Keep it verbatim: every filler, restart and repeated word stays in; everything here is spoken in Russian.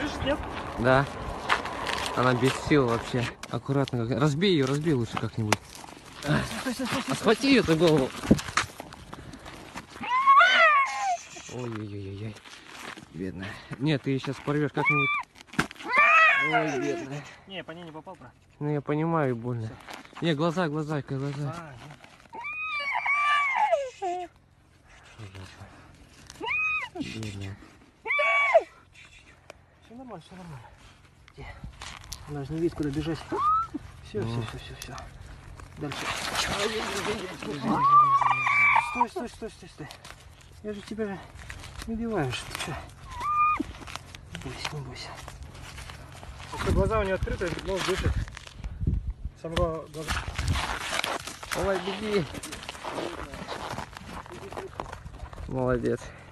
Дышит, нет? Да. Она без сил вообще. Аккуратно. Разбей ее, разбей лучше как-нибудь. А схвати ее ты голову. Ой-ой-ой-ой. Бедная. Нет, ты ее сейчас порвешь как-нибудь. Ой, бедная. Не, по ней не попал, брат. Ну я понимаю, больно. Не, глаза, глаза, глаза. А, Бедная. все нормально, все нормально. Даже не видит, куда бежать. Все, все, все, все, все. Дальше. Стой, стой, стой, стой, стой. Я же тебя не убиваю, что ты что? Не бойся, не бойся. Если глаза у нее открыты, нос дышит. Самого глаза. Ой, беги. Молодец.